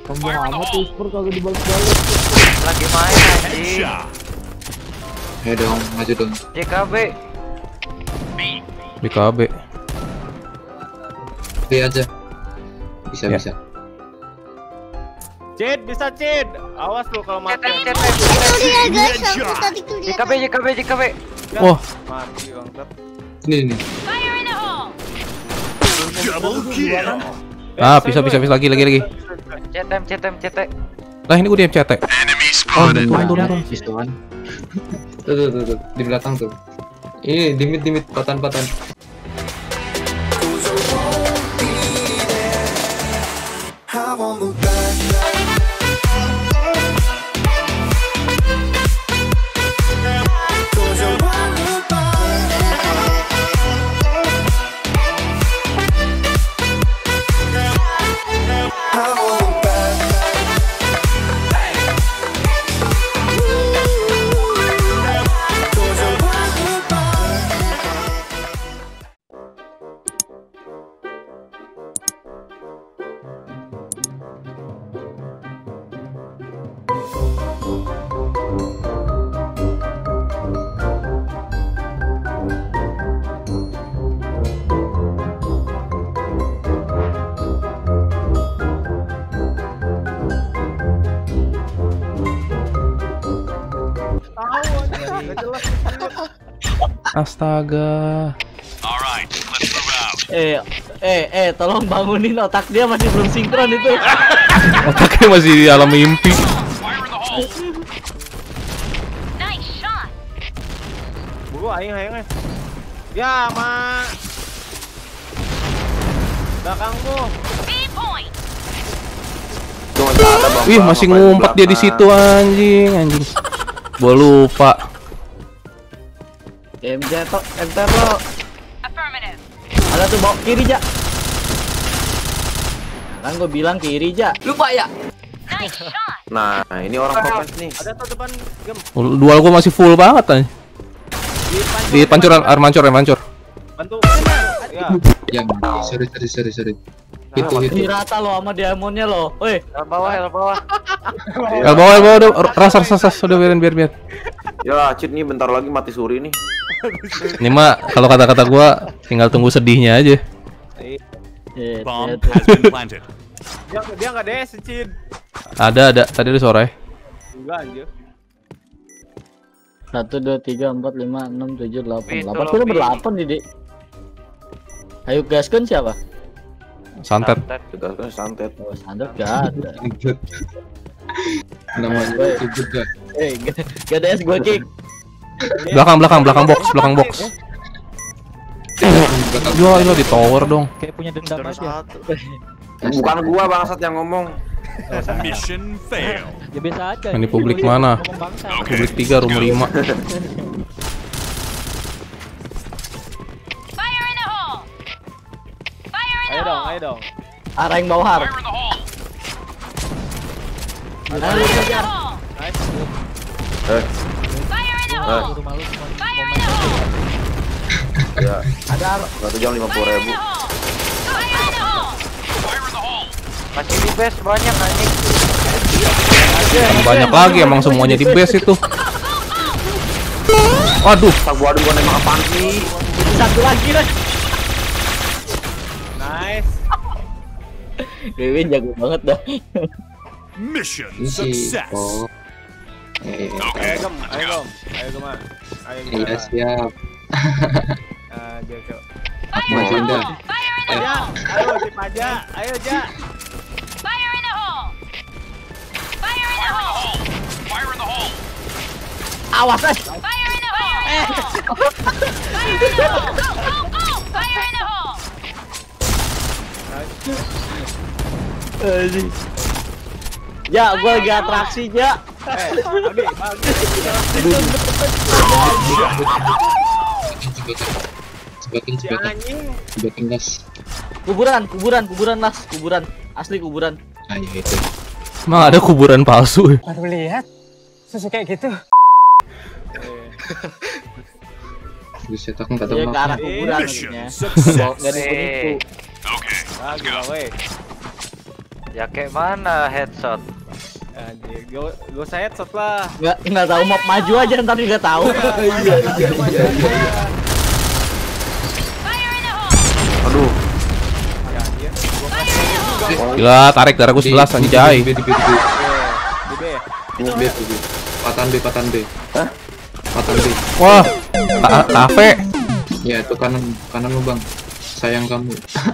Sombong amat tuh Spur kagak dibalik-balik. Lagi main anjing. Ayo dong, maju dong. JKB. BKB. B aja. Bisa Ya. bisa. Cid, bisa Cid. Awas lu kalau mati. Cetek. Itu dia guys, aku tadi tuh dia. JKB. Wah, Mati bangsat. Ini. bisa lagi. CT. Lah ini gue di MCT. Oh, turun. Pistol. Tuh. Di belakang tuh. Ini dimit patan. Astaga. Tolong bangunin, otak dia masih belum sinkron itu. Otaknya masih di alam mimpi. Buru aing. Ya, Ma. Belakangmu. Wih, masih ngumpet dia di situ anjing. Gua lupa. MJ to. Ada tuh bawa kiri, Ja. Kan gue bilang kiri, Ja. Lupa ya. Nah, ini orang Popes nih. Ada tuh depan gem. Dual gua masih full banget anjing. Di pancuran air mancur. Bantu. Ya. Ya, sorry. Itu. Di rata lo sama diamondnya lo. Woi, Hel bawah. El bawah udah ras udah biarin. Ya, Cid nih bentar lagi mati suri nih. Ini mah kalau kata-kata gua tinggal tunggu sedihnya aja. Bomb has been planted. Dia enggak DS, Cid. Ada. Tadi ada sore. Enggak anjir. 1 2 3 4 5 6 7 8. Itu 8 loh, sudah Pi. berlapan nih, Dik. Ayo gaskan siapa? Santet. Tegas kan santet. Oh, standar gak ada. Namanya itu juga. Gak ada es gue kick. Belakang box. Yo di tower dong. Kayak punya dendam aja. Bukan gua bangsat yang ngomong. Mission fail. Ya biasa aja. Ini publik mana? Publik 3 room 5. Ayo dong. Arah yang bawah har. Ya, Ada 1 jam 50.000. Masih di base banyak anjing. Banyak lagi emang semuanya di base itu. Waduh, Gua nembak apaan sih? satu lagi lah. Nice. Dewi jago banget dah. Mission Ini sih. success. Oh. Ayo gem. Ayo Iya siap. Gitu. Maju dah. Ya, ayo tip aja. Ayo, Ja. Awas eh. Ya, gue lagi atraksi, Ja. Aldi. Sebatin gas. Kuburan Las, kuburan. Asli kuburan. Ayo itu. emang ada kuburan palsu. Baru lihat susu kayak gitu. Buset, aku nggak tahu Iya, ke arah apa. kuburan Mission maksudnya. success. Enggak ada nipu. Okay, Ah, gila weh. Ya kayak mana headshot? Anjir, gue saya headshot lah. Nggak tahu mau maju aja ntar juga tahu. Aduh. Gila, tarik darahku 11 anjay. Di B. Di B ya? Patan B. Hah? Patan B. Wah, kafe. Ya, itu kanan lu, Bang. Sayang kamu.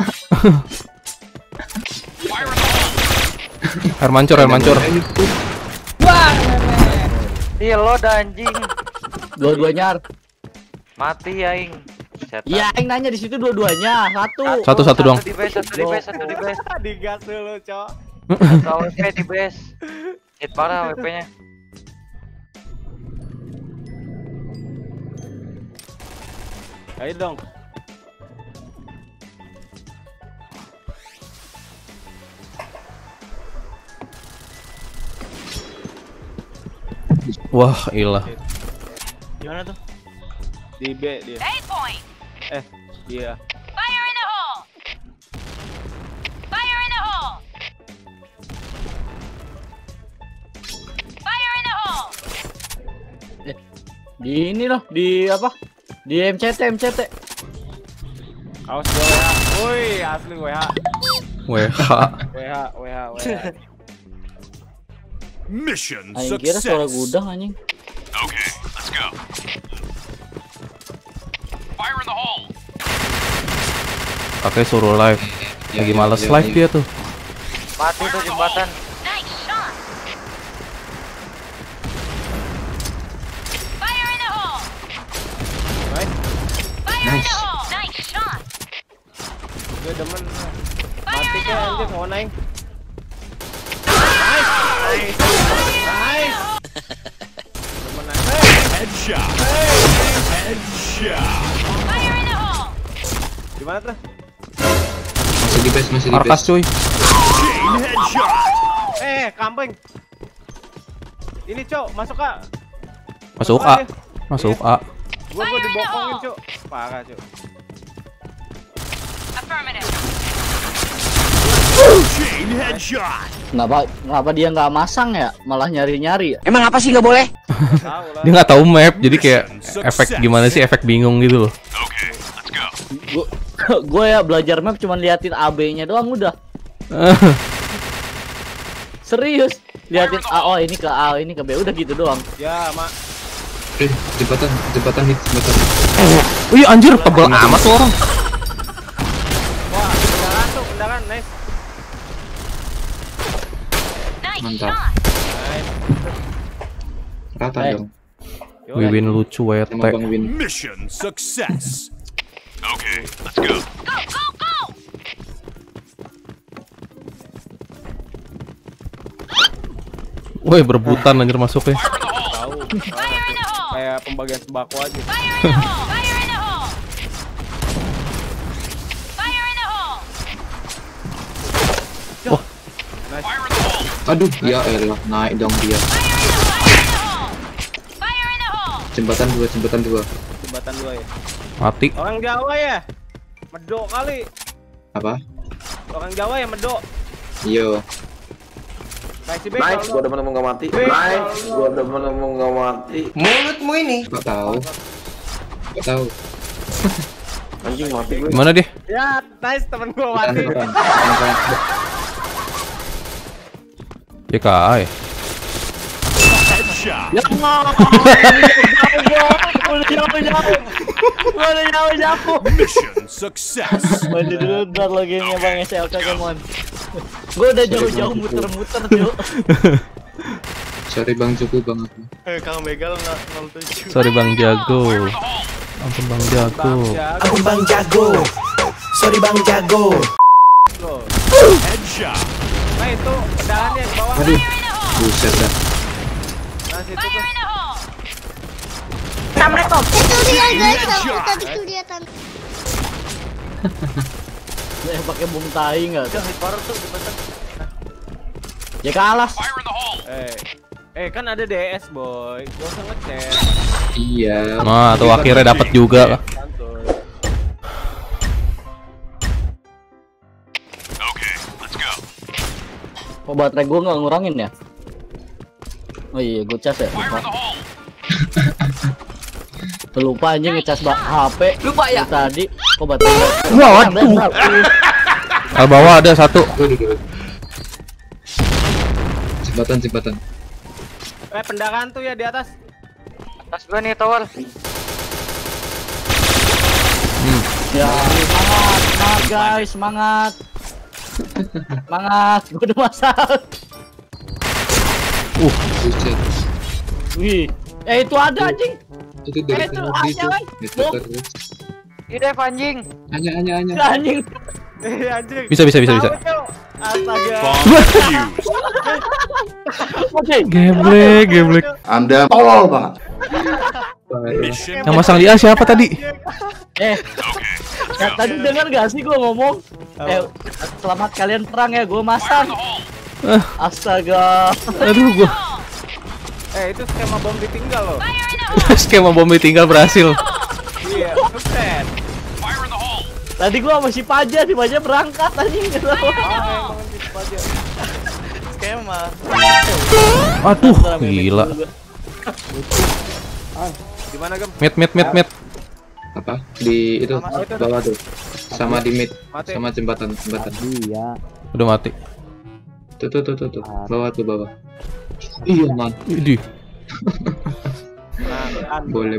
Air mancur. Iya lo anjing. Dua-duanya. Mati ya ing. Iya, aing nanya di situ dua-duanya. Satu doang. Satu di base. Digas dulu, Cok. Satu WP di base. Hit parah WP-nya. Ayo dong. Wah, ilah. Gimana tuh? Di B dia. Dia. Di ini loh, di apa? Di MCT. Awas gue WH. Woi, asli WH. Mission Aing kira suara success. gudang anjing. Okay, let's go. Fire in the hole. Pakai suruh live. Lagi males live dia tuh. Mati tuh jembatan. Nice. Gue demen. Mati kan anjir mau naik. Nice. Demen naik. Headshot. Gimana tuh? Masih di base. Markas cuy. Chain headshot. Kampeng. Ini, Cok, masuk Kak. Masuk A. Gua dibokongin, Cok. Parah, Cok. Chain headshot. Kenapa dia nggak masang ya? Malah nyari-nyari ya? Emang apa sih nggak boleh? Tahu lah. Dia nggak tahu map, jadi kayak efek gimana sih, efek bingung gitu loh. Okay, let's go. Gue ya belajar map cuman liatin AB-nya doang udah. Serius, liatin A, oh ini ke A, ini ke B, udah gitu doang. Ya, Mak. Jembatan hit. Wih anjir, tebel amat tuh orang. Wah, kendaraan, nice. Mantap. Rata dong. Wiwin lucu WT. Sama Bang Win. Mission success. Okay, let's go. Woi, berebutan anjir masuknya. Tahu. Kayak pembagian sembako aja. Wah. Nice. Aduh, ya elah, naik dong dia. Jembatan 2. Jembatan 2 ya. Mati. Orang Jawa ya? Medok kali. Apa? Orang Jawa ya medok. Yo. Nice, Nice, gua demen nggak mati. Nice, gua demen nggak mati. Mulutmu ini. Gak tahu. Anjing mati gue. Gimana dia? Ya, nice temen gua mati. JKA ya? Headshot. Ya Allah, jauh. Mission success. Mandi dulu ntar lo gamenya Bang SLK Kemon. Gue udah jauh-jauh muter-muter Cuk. Sorry Bang Cuku Bang aku. Kang Begal 07. Sorry Bang Jago. Ampun Bang Jago. Aku Bang Jago. Sorry Bang Jago. Headshot. Nah itu kendaraan yang di bawah. Aduh. Buset dah. Nah situ tuh. Itu dia guys, aku tadi tuh lihat. Ya pakai bom tai enggak tuh? Baru tuh jembatan. Ya kalah. Fire in the hole. Kan ada DS boy. Gak usah ngechat. Iya. Nah, tuh akhirnya dapat juga. Santuy. Okay, let's go. Oh, baterai gua nggak ngurangin ya? Oh iya, gua cas ya. Lupa anjing ngecas HP. Lupa ya. Tadi kok baterai. Waduh. Al bawah ada satu. Jembatan. Pendakan tuh ya di atas. Atas gua nih tower. Ya, semangat guys, semangat. Semangat, gua udah masak. Buset. Wih, itu ada anjing. Itu dari Itu tadi ada, tuh. Bang. Itu terus. Ide anjing. Hanya. Anjing. Anjing. Bisa. Astaga. Bomb defused. Oke. Geblek. Anda tolol banget. Mission Yang masang dia siapa tadi? Ya, tadi dengar gak sih gua ngomong? Selamat kalian perang ya, gua masang. Astaga. Aduh gua. Itu skema bom ditinggal loh. Skema bom ditinggal berhasil. Iya, sukses. Tadi gua sama si Paja berangkat anjing gitu. Emang gitu aja. Skema. Aduh, gila. Gimana, Gem? Met. Apa? Di itu Sama itu bawah tuh. Sama di mid. Mati. Sama jembatan. Udah mati. Tuh. Bawah. Iya, man. Idih. Boleh.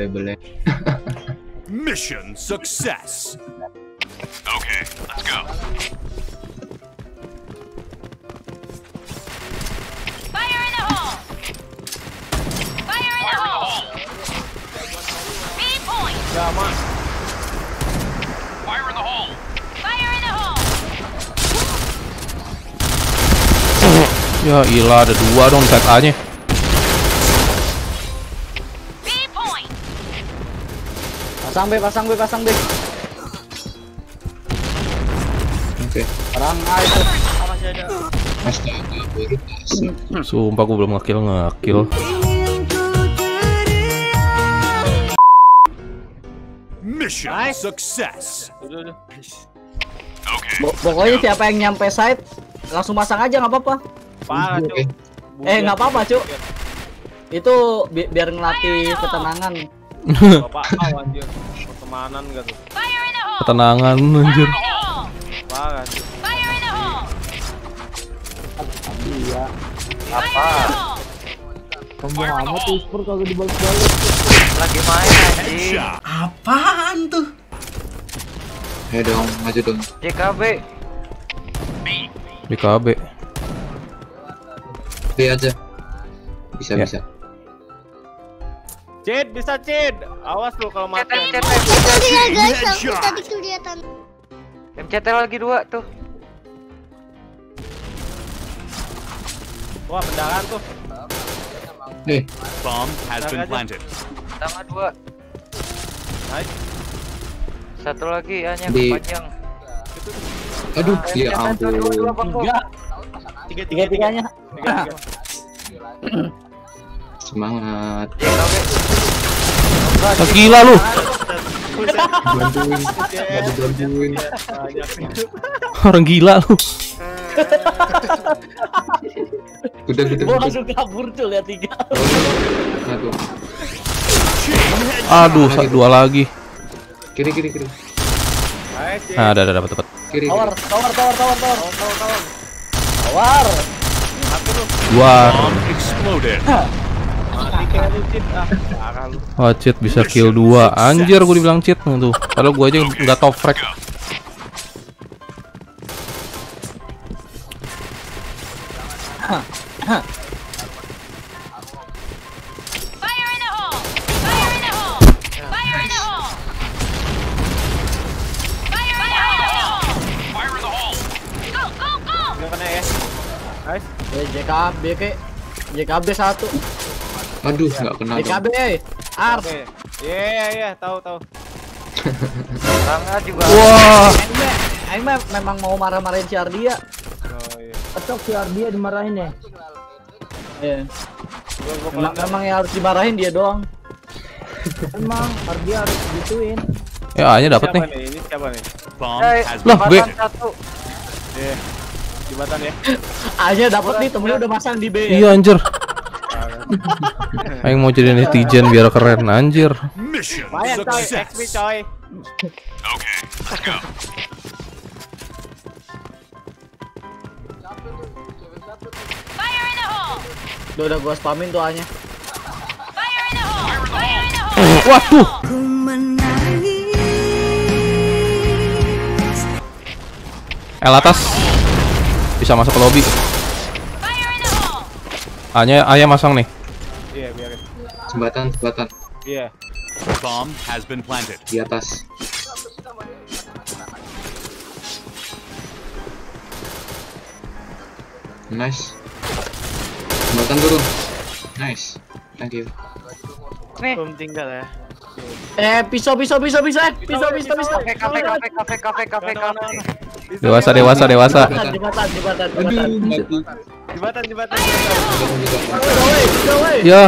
mission success. Okay, let's go. Fire in the hole! Fire in the hole! B point! Sama. Fire in the hole. Fire in the hole! Ya ilah, ada dua dong set A-nya. B point! Pasang B. Oke. Perang A itu. Astaga, baru masuk. Sumpah gua belum ngekill. Mission success. Udah. Okay. Pokoknya siapa yang nyampe site langsung pasang aja nggak apa-apa. Parah, Cuk. Nggak apa-apa, Cuk. Itu biar ngelatih ketenangan. Bapak anjir. Pertemanan enggak tuh. Fire in the hole! Ketenangan anjir. Fire in the hole! Parah, Cuk. Fire in the hole! Apa? Sombong amat tuh Spur kagak dibalik-balik. Lagi main anjing. Headshot. Apaan tuh? Ayo dong, maju dong. JKB. BKB. Oke aja. Bisa. Cid, bisa Cid. Awas lu kalau mati. MCT guys, aku tadi kelihatan. MCT lagi 2 tuh. Wah, pendakan tuh. Nih, Bomb has been planted. Sama 2. Nice. Satu lagi hanya Di- panjang. aduh, ya ampun. Tiga-tiganya. Tiga. Semangat. JKB. Ah, gila lu. Bantuin. Bantuin. Orang gila lu. Udah. Gua langsung kabur tuh lihat 3. Satu. Aduh, dua lagi. Kiri. Nice, Cid. Nah, ada dapat. Kiri. Tower. Luar. Bomb exploded. Mati kayak lu, Cid. Parah lu. Wah, cheat bisa kill 2. Anjir, gua dibilang cheat tuh. Padahal gua aja nggak top frag. Fire in the hole! Fire in the hole! Fire in the hole! Fire in the hole! Fire in the hole. Go, go, go! Udah kena ya. Nice. JKB 1. Aduh, nggak kena dong. JKB. Ar. Oke. Iya, tahu. Rangga juga. Wah, Aing memang mau marah-marahin si Ardia. Oh iya. Cocok si Ardia dimarahin ya. Iya. Gua Memang yang harus dimarahin dia doang. Emang Ardia harus gituin. ya A-nya dapat nih. Ini siapa nih? Bomb Eh, has Lah, been gue- jembatan 1. Di jembatan ya. Aja dapat nih, temennya udah masang di B. Iya anjir. Aing mau jadi netizen biar keren anjir. Mission Lumayan coy, success. XP coy. Okay, let's go. Fire in the hole! Udah gua spamin tuh A-nya. Fire in the hole! Fire in the hole! Waduh. Atas. Bisa masuk ke lobby. Fire in the hole! A-nya masang nih. Iya, biarin. Jembatan. Iya. Bomb has been planted. Di atas. Nice. Jembatan turun. Nice. Thank you. Belum tinggal ya. Pisau. Fire in the hole! Kafe. Dewasa. Jembatan. Jembatan. Ya.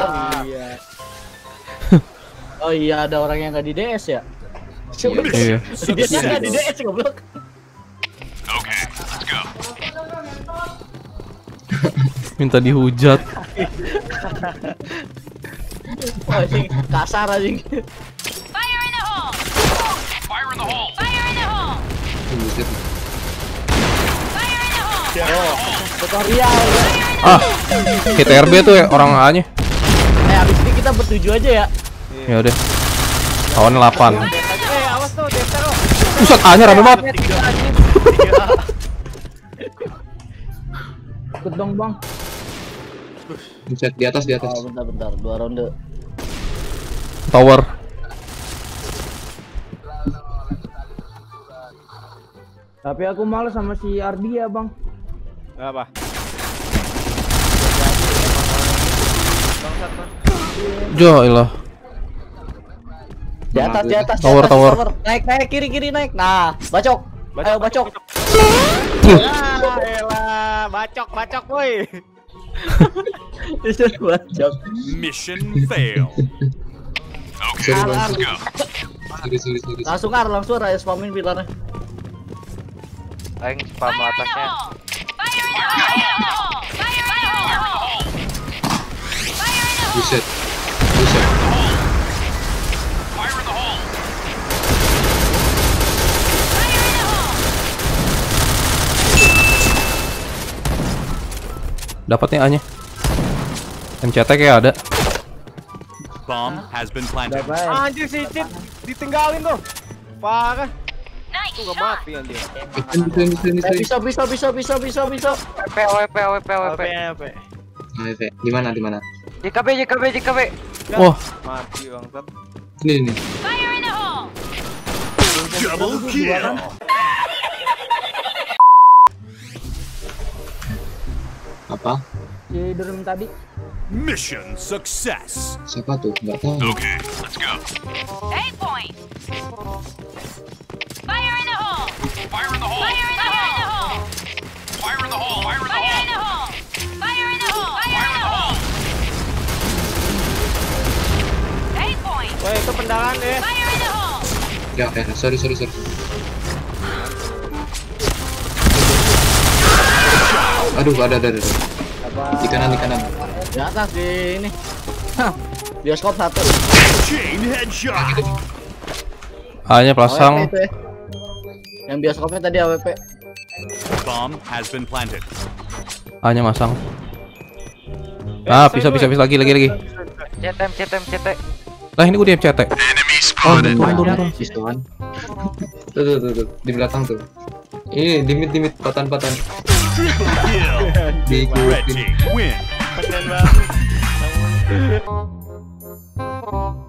Oh iya, ada orang yang nggak di DS ya? Iya. Dia nggak di DS goblok. Okay, let's go. Minta dihujat. Oh, anjing kasar anjing. Fire in the hole! Fire in the hole. Fire in the hole! Buset. Fire in the hole! Tutorial. Kita RB tuh ya orang A-nya. Abis ini kita bertuju aja ya. Ya udah. Lawannya 8. Awas tuh, Dexter. Pusat A-nya rame banget. Ikut dong bang. Buset, di atas. Oh, bentar. 2 ronde. Tower. Tapi aku males sama si Ardia bang. Gak apa. Joilah. Di atas. Tower. Naik kiri naik. Nah, bacok. Ayo bacok. Elah, bacok boy. Itu bacok. Mission fail. Okay, Sorry, let's go. Sorry. Langsung aja spamin pilarnya. Aing spam Fire in the atasnya. hole! Fire in the hole! Fire in the hole! Fire in the hole! Buset. Fire in the hole. Fire in the hole! Dapatnya A-nya. MCT kayak ada. Bomb has been planted. Anjir si Cid ditinggalin tuh. Parah. Nice Tuh gak shot! mati anjir. Bisa. Bisa. AWP. AWP. AWP. Di mana? JKB. Wah, Mati bangsat. Ini. Fire in the hole! Double kill. Apa? Si Durham tadi. Mission success. Siapa tuh? Nggak tahu. Okay, let's go. 8 points! Fire in the hole! Fire in the hole. Fire in the hole! Fire in the hole. Fire in the Fire hole. in the hole! Fire in the hole! Fire in the hole! 8 points! Woi, itu pendangan ya. Fire in the hole! Ya, sorry. Aduh, ada. Di kanan. Di atas di ini. Bioskop 1. Chain headshot. A-nya pasang. AWP itu ya. Yang bioskopnya tadi AWP. Bomb has been planted. A-nya masang. Bisa lagi. CT. Lah ini gue di MCT. Turun. Sistuan. Tuh. Di belakang tuh. Ini di mid patan. Triple kill. Di Red team win. Keren banget.